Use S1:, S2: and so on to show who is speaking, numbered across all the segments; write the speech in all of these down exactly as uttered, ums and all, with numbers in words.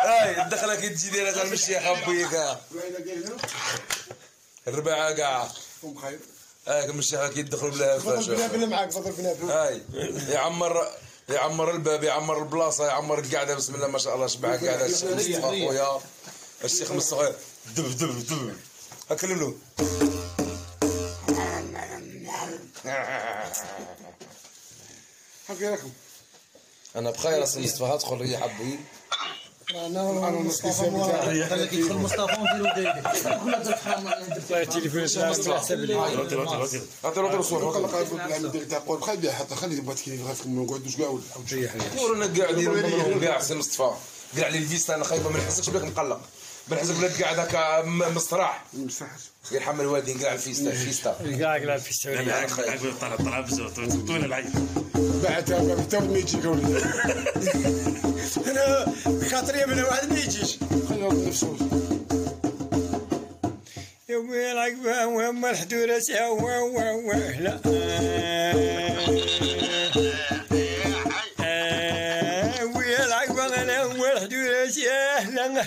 S1: هاي الدخله كي تجي دايره تاع المشي خبي كاع الرباعه كاع
S2: ام خير
S1: هاي المشي كي يدخلوا بلا
S2: فضل بنابل معاك فضل بنابل
S1: هاي يعمر يعمر الباب يعمر البلاصه يعمر القعده بسم الله ما شاء الله شبع قاعده الشيخ مصطفى خويا الشيخ مصطفى دب دب دب اكلم له
S2: حكي لكم
S1: انا بخير اسم مصطفى ادخل هي حبي
S2: انا انا مصطفى
S3: خليك يدخل مصطفى ونديرو دايري كلنا درت حرام درت التليفون على حساب لي
S1: هاتي هاتي هاتي صور
S2: قال لك غادي نعمل ديك تاع قول خلي حتى خلي بغات كي غنفكم ما نقعدوش كاع ولا
S1: ورانا قاعدين كاع سي مصطفى كاع لي الفيستا انا خايبه ما نحسكش بك مقلق بنحسك بلاد قاعد هكا مستراح
S2: ما مسحش
S1: يرحم الوالدين كاع الفيستا الفيستا
S3: كاع كاع الفيستا
S4: انا نقول طلع طلع بزاف طول العين
S2: بعتها حتى ما يجي قولي
S3: انا بخاطري من واحد ما يجيش
S2: خليه نفسه
S3: يومي العقبه وهم الحدوره سوا لا ويا العقبه انا هم الحدوره سهلا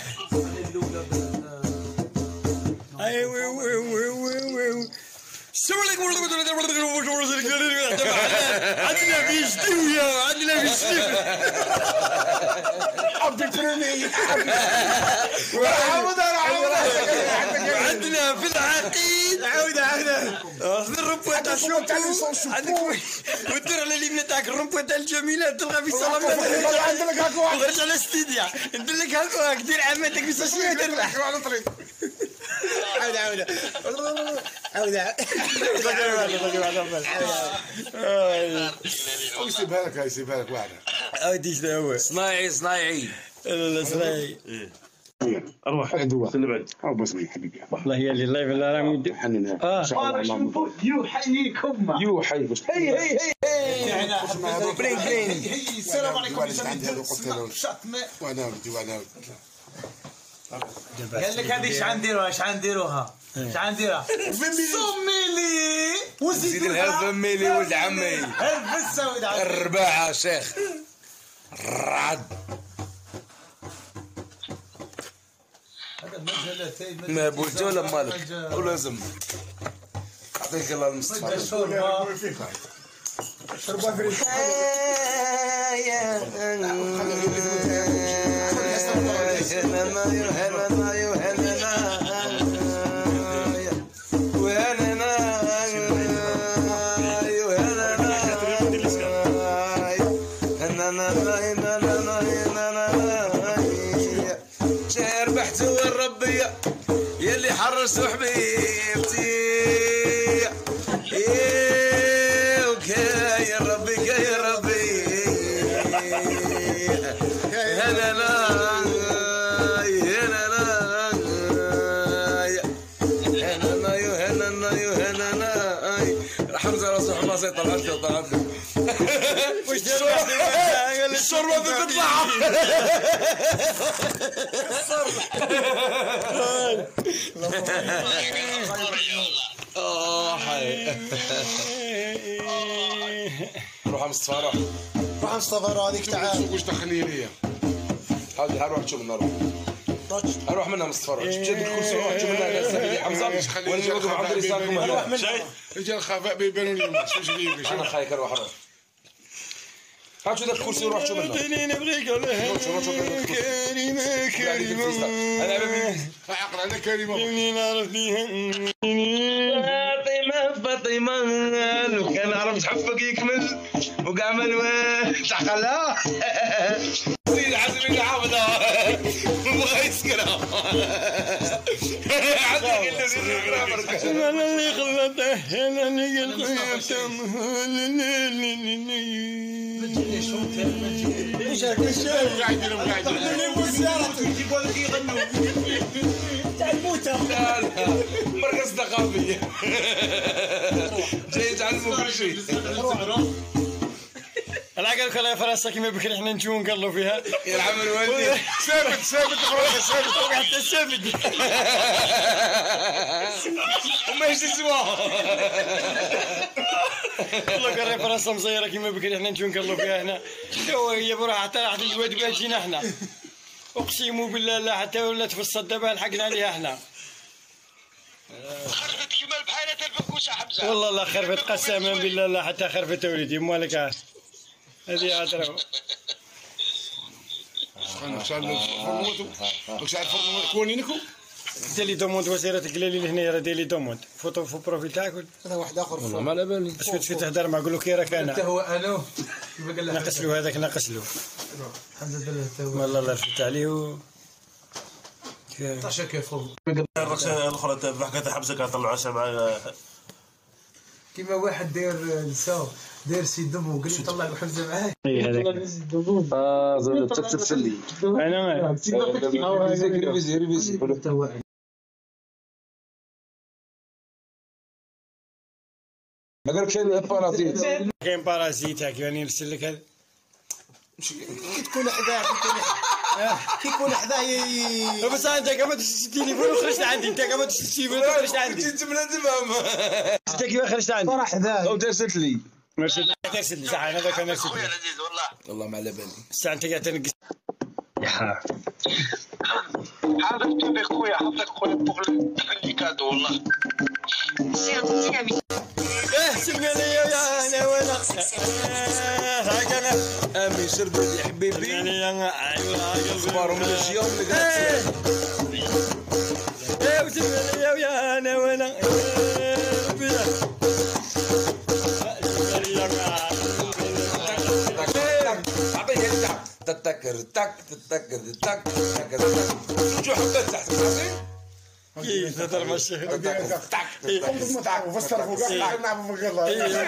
S3: ايوه وي وي وي وي عندنا في شتوية عندنا في شتوية
S2: عبد الكريمي
S3: عندنا في العقيد عاود عاود في الربوة تاع الشوكو عندك ودير على اليمنى تاعك الربوة تاع الجميلة تلقى في صالة
S2: عندك هاكو
S3: وخرج على ستيديا ندير لك هاكو دير عمتك في ساشيه تربح
S2: على طريق
S3: عاود عاود عاود
S2: عاود يسيبها لك يسيبها لك واحدة
S3: عاود ايش هو
S1: صنايعي صنايعي
S3: لا لا صنايعي
S4: اروح
S2: عدوة
S4: اللي بعد
S2: او بس حبيبي
S3: والله هي اللي اللايف اللي راه مدي
S2: حننا
S3: اه
S4: يوحييكم
S2: يوحي
S3: هي هي هي
S2: برين برين
S3: السلام عليكم
S2: وانا ودي وانا
S5: قال لك هذه ايش عنديروها ايش عنديروها ايش عنديروها صميلي
S1: زيد لها فميلي ولد عمي
S5: الفسه ولد عمي
S1: الرباعه شيخ الرعد
S5: هذا المجهلتين
S1: ما بولت ولا مالك ولازم يعطيك الله المصطفى
S5: الشوربه
S2: شربوا فريق
S1: شهر بحت والربية يلي حرسوا حبيبتي يا ربي يا ربي هلا لا هلا لا هلا يا هلا يا هلا حمزة راسه حماسة طلعت له طلعت له
S3: وش
S1: الشوربة بتطلع اه حي روح مصطفى روح
S3: روح مصطفى هذيك تعال
S2: وش دخلني ليا
S1: هذه هروح تشوف منها روح اروح منها مصطفى روح جيب الكرسي روح تشوف منها سيدي حمزه ولا يوقف عبد الرزاق هنا
S2: رجال خفاء بيبانوني شو جديد
S1: انا خايك اروح اروح هات شو ذاك الكرسي وروح شوف منه
S3: نبغيك كريمة كريمة
S1: انا ابي
S2: عقل انا كريمه
S3: نعرف فيها
S1: فاطمه فاطمه لو كان عرفت حبك يكمل وقع ملوان تعقلها سيد عزمي حافظه بغى يسكرها عندك اللي يسكرها
S3: انا اللي خلته انا اللي قلت ايش الشارع
S2: قاعد يديروا قاعد
S5: يجيبوا لك يغنوا
S3: تاع الموتى
S1: لا لا مركز ثقافي جاي يتعلموا كل شيء
S3: انا قال لك الله فراسه كيما بكري احنا نجيو نقلوا فيها
S1: يلعب الوالدين
S2: ثابت ثابت خلاص ثابت
S3: وقعدت السابد
S1: وما يجلسوها
S3: والله قال لي فراسه مزيره كيما بكري احنا نجيو نقلوا فيها هنا هو هي بروح حتى راحت الواد باجينا احنا اقسم بالله لا حتى ولات في الصدبه لحقنا عليها احنا.
S6: خرفت كيما البحيرة البكوسة حمزة.
S3: والله لا خرفت قسما بالله لا حتى خرفت وليدي مالك عارف. هذه عذرا.
S2: انا شال فرموتو واش عارف كونينكو
S3: دير لي دوموند وسيرتك قليلي لهنايا راه دير لي دوموند فوتو في بروفيل تاعك.
S2: هذا واحد اخر
S1: والله ما على بالي.
S3: باش كنت تهدر معاه قول له كي راك انا.
S5: حتى هو انا كيف قال لك
S3: ناقص له هذاك ناقص له.
S5: حمزه دار حتى هو
S3: والله لا رفدت عليه و
S5: طاشا كيف
S4: الرقصه الاخرى تاع حكايه حبسه كطلعوا عشاء مع
S5: كيما واحد داير لسان داير سي دمو قال لي طلع له حمزه معاه.
S3: اي هذاك
S1: اه زاد تتسلي.
S3: انا
S1: ريفيزي ريفيزي. ما قالك شيء بارازيت.
S3: كاين بارازيت هاك يعني نرسل لك هذا.
S2: كي تكون حداه كي يكون حداه
S3: بس انت كما تشتي التليفون وخرجت عندي انت كما تشتي التليفون وخرجت عندي.
S1: انت بلا تفهم.
S3: انت كيما خرجت عندي.
S2: صراحه حداه
S1: او ترسلت لي.
S3: مرسل ترسل لي صح هذاك انا رسلت
S6: خويا
S3: لي.
S6: العزيز والله.
S1: والله ما على بالي.
S3: الساعه انت قاعد تنقص. يا
S6: حاضر تبي خويا حطك خويا بوغ لي كادو والله.
S3: اه سمعنا ليا يا انا وانا هاك انا
S1: امين شربت يا حبيبي.
S3: يعني انا
S1: اخبارهم من الجيوم اللي قاعد
S3: ايه وسمعنا ليا يا انا وانا
S1: تتكر تك تتكر تك تتكر تك شو حبيت تحت عارفين؟
S3: كيف نضر مع الشيخ
S2: ما تعرفوا فسر فوق نعرفوا في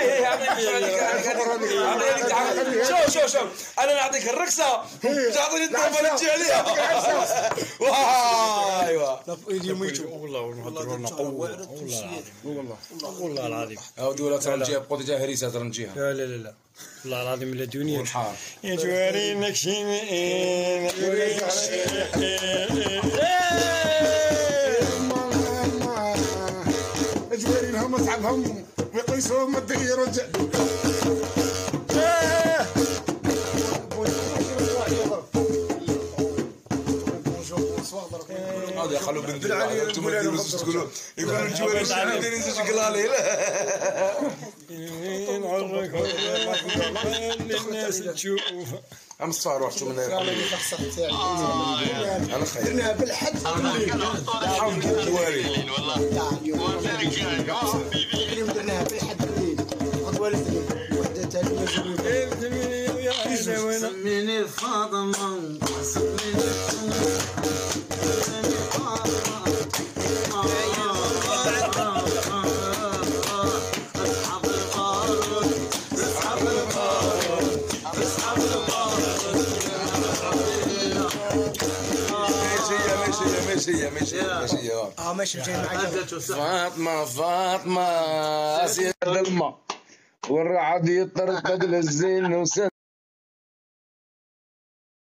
S1: شوف شوف شوف انا نعطيك الرقصه تعطيني الضربه اللي تجي عليها. ايوا
S3: والله والله قوه والله والله العظيم.
S1: هاودي ولا ترى نجيها بقوت جا هريسه ترى نجيها.
S3: لا لا لا والله العظيم لا دنيا
S1: والحار.
S3: يا جواري نكشين
S2: اجواري لهم اصعبهم ويقيسوهم الدنيا رجع
S1: هذا يخلوا بندير انتم ديروا تقولوا يقولوا الجواري شحال دايرين زوج قلالي
S3: نعرك الناس تشوف
S1: ام الصار واحد من هنا انا خير
S2: درناها بالحد
S1: الحمد الجواري
S6: والله.
S2: اليوم درناها بالحد الليل غدوه وحده ثانيه
S5: سميني فاطمه سميني
S1: ماشية ماشية ماشية
S2: اه ماشي جاي معاك
S1: فاطمة فاطمة سيد الماء والرعد يطرقد للزين وسن